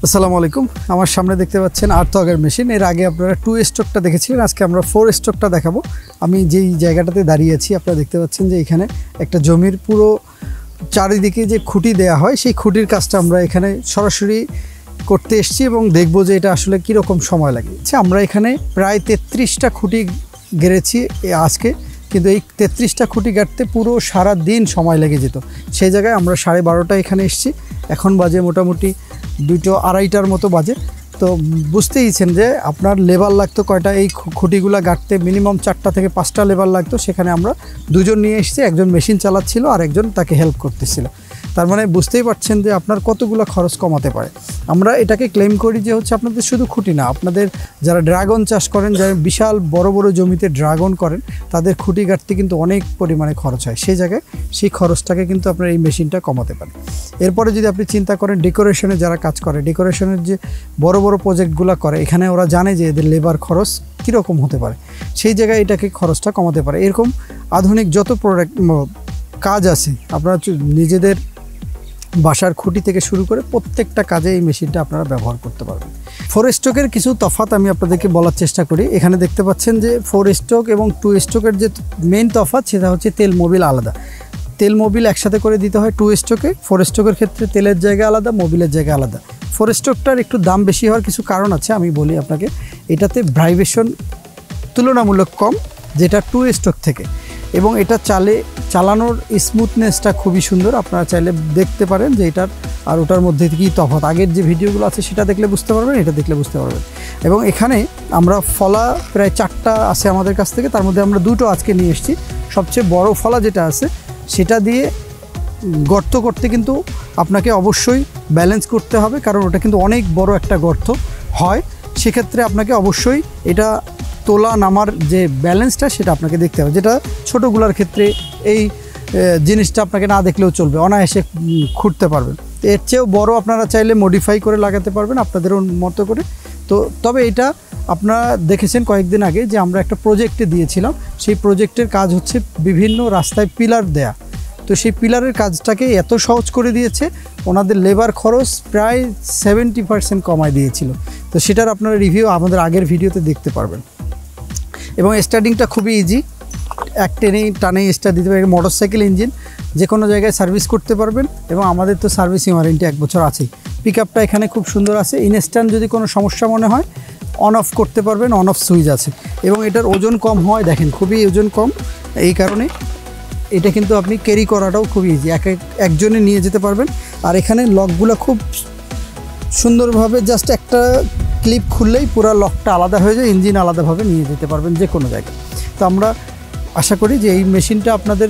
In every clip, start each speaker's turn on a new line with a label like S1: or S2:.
S1: আসসালামু আলাইকুম। আমার সামনে দেখতে পাচ্ছেন আর্থগের মেশিন। এর আগে আপনারা 2 স্ট্রোকটা দেখেছিলেন, আজকে আমরা 4 স্ট্রোকটা দেখাবো। আমি যেই জায়গাটাতে দাঁড়িয়ে আছি আপনারা দেখতে পাচ্ছেন যে এখানে একটা জমির পুরো চারিদিকে যে খুঁটি দেয়া হয় সেই খুঁটির কাজটা আমরা এখানে সরাসরি করতে এসেছি এবং দেখব যে এটা আসলে কীরকম সময় লাগে। আমরা এখানে প্রায় 33টা খুঁটি গেড়েছি আজকে, কিন্তু এই 33টা খুঁটি গাঁটতে পুরো সারা দিন সময় লেগে যেত। সেই জায়গায় আমরা 12:30 এখানে এসেছি, এখন বাজে মোটামুটি 2:30টার মতো বাজে। তো বুঝতেইছেন যে আপনার লেবার লাগতো কয়টা, এই খুঁটিগুলো গাঁটতে মিনিমাম 4টা থেকে 5টা লেবার লাগতো। সেখানে আমরা দুজন নিয়ে এসেছি, একজন মেশিন চালাচ্ছিল আর একজন তাকে হেল্প করতেছিল। তার মানে বুঝতেই পারছেন যে আপনার কতগুলো খরচ কমাতে পারে। আমরা এটাকে ক্লেম করি যে হচ্ছে আপনাদের শুধু খুঁটি না, আপনাদের যারা ড্রাগন চাষ করেন, যারা বিশাল বড় বড় জমিতে ড্রাগন করেন, তাদের খুঁটি গাঁটতে কিন্তু অনেক পরিমাণে খরচ হয়। সেই জায়গায় সেই খরচটাকে কিন্তু আপনার এই মেশিনটা কমাতে পারে। এরপরে যদি আপনি চিন্তা করেন ডেকোরেশনে যারা কাজ করে, ডেকোরেশনের যে বড় বড় প্রজেক্টগুলো করে, এখানে ওরা জানে যে এদের লেবার খরচ কীরকম হতে পারে, সেই জায়গায় এটাকে খরচটা কমাতে পারে। এরকম আধুনিক যত কাজ আছে আপনারা নিজেদের বাসার খুঁটি থেকে শুরু করে প্রত্যেকটা কাজে এই মেশিনটা আপনারা ব্যবহার করতে পারবেন। 4 স্ট্রোকের কিছু তফাৎ আমি আপনাদেরকে বলার চেষ্টা করি। এখানে দেখতে পাচ্ছেন যে 4 স্ট্রোক এবং 2 স্ট্রোকের যে মেইন তফাৎ সেটা হচ্ছে তেল মোবিল আলাদা। তেল মোবিল একসাথে করে দিতে হয় 2 স্ট্রোকে। 4 স্ট্রোকের ক্ষেত্রে তেলের জায়গা আলাদা, মোবিলের জায়গা আলাদা। 4 স্ট্রোকটার একটু দাম বেশি হওয়ার কিছু কারণ আছে, আমি বলি আপনাকে। এটাতে ভাইব্রেশন তুলনামূলক কম যেটা 2 স্ট্রোক থেকে, এবং এটা চালানোর স্মুথনেসটা খুবই সুন্দর। আপনারা চাইলে দেখতে পারেন যে এটার আর ওটার মধ্যে কী তফাৎ। আগের যে ভিডিওগুলো আছে সেটা দেখলে বুঝতে পারবেন, এটা দেখলে বুঝতে পারবেন। এবং এখানে আমরা ফলা প্রায় 4টা আছে আমাদের কাছ থেকে, তার মধ্যে আমরা 2টো আজকে নিয়ে এসেছি। সবচেয়ে বড় ফলা যেটা আছে সেটা দিয়ে গর্ত করতে কিন্তু আপনাকে অবশ্যই ব্যালেন্স করতে হবে, কারণ ওটা কিন্তু অনেক বড় একটা গর্ত হয়। সেক্ষেত্রে আপনাকে অবশ্যই এটা তোলা নামার যে ব্যালেন্সটা সেটা আপনাকে দেখতে হবে, যেটা ছোটোগুলোর ক্ষেত্রে এই জিনিসটা আপনাকে না দেখলেও চলবে, অনায়াসে খুঁড়তে পারবেন। এর চেয়েও বড় আপনারা চাইলে মডিফাই করে লাগাতে পারবেন আপনাদের মতো করে। তো তবে এটা আপনারা দেখেছেন কয়েকদিন আগে যে আমরা একটা প্রজেক্টে দিয়েছিলাম, সেই প্রজেক্টের কাজ হচ্ছে বিভিন্ন রাস্তায় পিলার দেয়া। তো সেই পিলারের কাজটাকে এত সহজ করে দিয়েছে, ওনাদের লেবার খরচ প্রায় 70% কমায় দিয়েছিল। তো সেটার আপনারা রিভিউ আমাদের আগের ভিডিওতে দেখতে পারবেন। এবং স্টার্টিংটা খুবই ইজি, এক টানেই স্টার্ট দিতে পারবেন। মোটরসাইকেল ইঞ্জিন যে কোনো জায়গায় সার্ভিস করতে পারবেন, এবং আমাদের তো সার্ভিসিং ওয়ারেন্টি 1 বছর আছেই। পিক আপটা এখানে খুব সুন্দর আছে। ইনস্ট্যান্ট যদি কোনো সমস্যা মনে হয় অন অফ করতে পারবেন, অন অফ সুইচ আছে। এবং এটার ওজন কম হয়, দেখেন খুবই ওজন কম, এই কারণে এটা কিন্তু আপনি ক্যারি করাটাও খুব ইজি, একজনে নিয়ে যেতে পারবেন। আর এখানে লকগুলো খুব সুন্দরভাবে জাস্ট একটা ক্লিপ খুললেই পুরো লকটা আলাদা হয়ে যায়, ইঞ্জিন আলাদাভাবে নিয়ে যেতে পারবেন যে কোনো জায়গায়। তো আমরা আশা করি যে এই মেশিনটা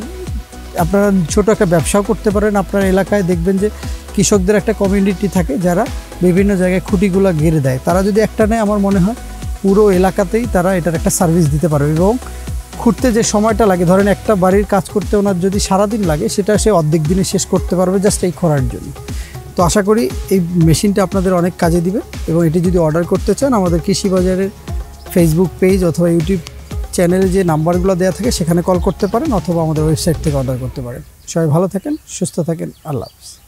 S1: আপনারা ছোট একটা ব্যবসাও করতে পারেন। আপনার এলাকায় দেখবেন যে কৃষকদের একটা কমিউনিটি থাকে যারা বিভিন্ন জায়গায় খুঁটিগুলো গেড়ে দেয়, তারা যদি একটা নেয় আমার মনে হয় পুরো এলাকাতেই তারা এটার একটা সার্ভিস দিতে পারবে। এবং খুঁড়তে যে সময়টা লাগে, ধরেন একটা বাড়ির কাজ করতে ওনার যদি সারাদিন লাগে, সেটা সে অর্ধেক দিনে শেষ করতে পারবে জাস্ট এই খোঁড়ার জন্য। তো আশা করি এই মেশিনটা আপনাদের অনেক কাজে দিবে। এবং এটি যদি অর্ডার করতে চান আমাদের কৃষি বাজারের ফেসবুক পেজ অথবা ইউটিউব চ্যানেলে যে নাম্বারগুলো দেওয়া থাকে সেখানে কল করতে পারেন, অথবা আমাদের ওয়েবসাইট থেকে অর্ডার করতে পারেন। সবাই ভালো থাকেন, সুস্থ থাকেন, আল্লাহ হাফেজ।